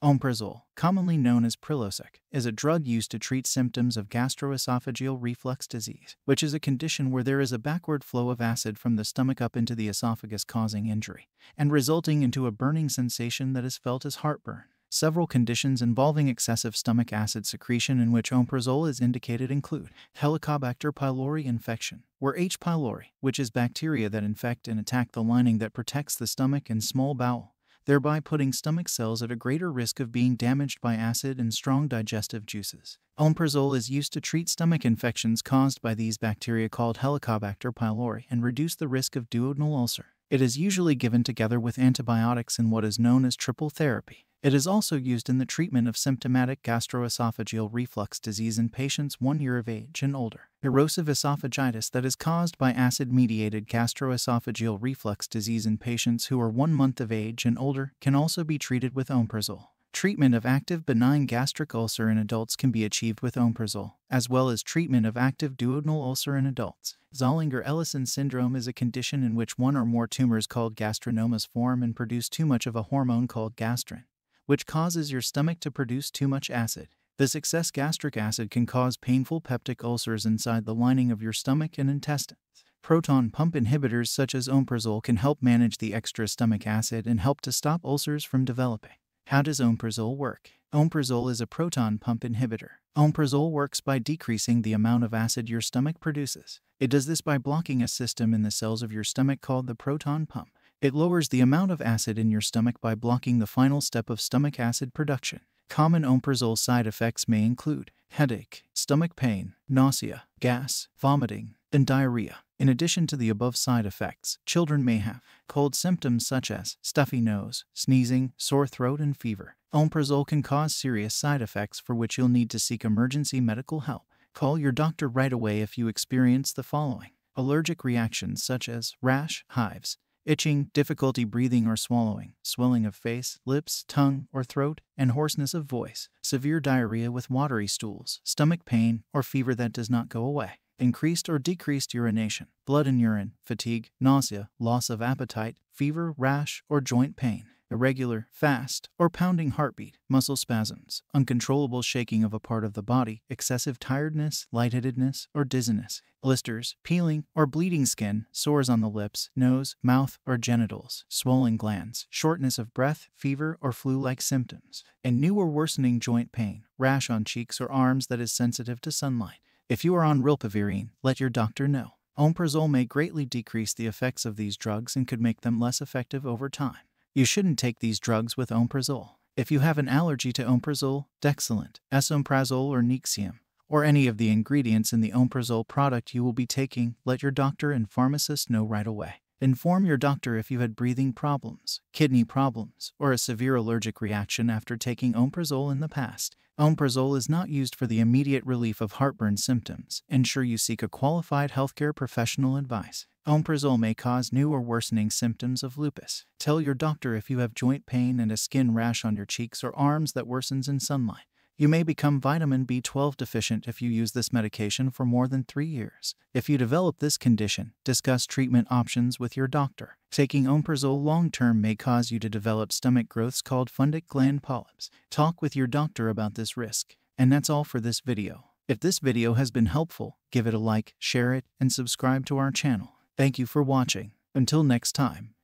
Omeprazole, commonly known as Prilosec, is a drug used to treat symptoms of gastroesophageal reflux disease, which is a condition where there is a backward flow of acid from the stomach up into the esophagus, causing injury and resulting into a burning sensation that is felt as heartburn. Several conditions involving excessive stomach acid secretion in which omeprazole is indicated include Helicobacter pylori infection, where H. pylori, which is bacteria that infect and attack the lining that protects the stomach and small bowel, thereby putting stomach cells at a greater risk of being damaged by acid and strong digestive juices. Omeprazole is used to treat stomach infections caused by these bacteria called Helicobacter pylori and reduce the risk of duodenal ulcer. It is usually given together with antibiotics in what is known as triple therapy. It is also used in the treatment of symptomatic gastroesophageal reflux disease in patients 1 year of age and older. Erosive esophagitis that is caused by acid-mediated gastroesophageal reflux disease in patients who are 1 month of age and older can also be treated with omeprazole. Treatment of active benign gastric ulcer in adults can be achieved with omeprazole, as well as treatment of active duodenal ulcer in adults. Zollinger-Ellison syndrome is a condition in which one or more tumors called gastrinomas form and produce too much of a hormone called gastrin, which causes your stomach to produce too much acid. This excess gastric acid can cause painful peptic ulcers inside the lining of your stomach and intestines. Proton pump inhibitors such as omeprazole can help manage the extra stomach acid and help to stop ulcers from developing. How does omeprazole work? Omeprazole is a proton pump inhibitor. Omeprazole works by decreasing the amount of acid your stomach produces. It does this by blocking a system in the cells of your stomach called the proton pump. It lowers the amount of acid in your stomach by blocking the final step of stomach acid production. Common omeprazole side effects may include headache, stomach pain, nausea, gas, vomiting, and diarrhea. In addition to the above side effects, children may have cold symptoms such as stuffy nose, sneezing, sore throat, and fever. Omeprazole can cause serious side effects for which you'll need to seek emergency medical help. Call your doctor right away if you experience the following: allergic reactions such as rash, hives, itching, difficulty breathing or swallowing, swelling of face, lips, tongue, or throat, and hoarseness of voice, severe diarrhea with watery stools, stomach pain, or fever that does not go away, increased or decreased urination, blood in urine, fatigue, nausea, loss of appetite, fever, rash, or joint pain, irregular, fast, or pounding heartbeat, muscle spasms, uncontrollable shaking of a part of the body, excessive tiredness, lightheadedness, or dizziness, blisters, peeling or bleeding skin, sores on the lips, nose, mouth, or genitals, swollen glands, shortness of breath, fever or flu-like symptoms, and new or worsening joint pain, rash on cheeks or arms that is sensitive to sunlight. If you are on rilpivirine, let your doctor know. Omeprazole may greatly decrease the effects of these drugs and could make them less effective over time. You shouldn't take these drugs with omeprazole. If you have an allergy to omeprazole, Dexilant, esomeprazole, or Nexium, or any of the ingredients in the omeprazole product you will be taking, let your doctor and pharmacist know right away. Inform your doctor if you had breathing problems, kidney problems, or a severe allergic reaction after taking omeprazole in the past. Omeprazole is not used for the immediate relief of heartburn symptoms. Ensure you seek a qualified healthcare professional advice. Omeprazole may cause new or worsening symptoms of lupus. Tell your doctor if you have joint pain and a skin rash on your cheeks or arms that worsens in sunlight. You may become vitamin B12 deficient if you use this medication for more than 3 years. If you develop this condition, discuss treatment options with your doctor. Taking omeprazole long-term may cause you to develop stomach growths called fundic gland polyps. Talk with your doctor about this risk. And that's all for this video. If this video has been helpful, give it a like, share it, and subscribe to our channel. Thank you for watching. Until next time.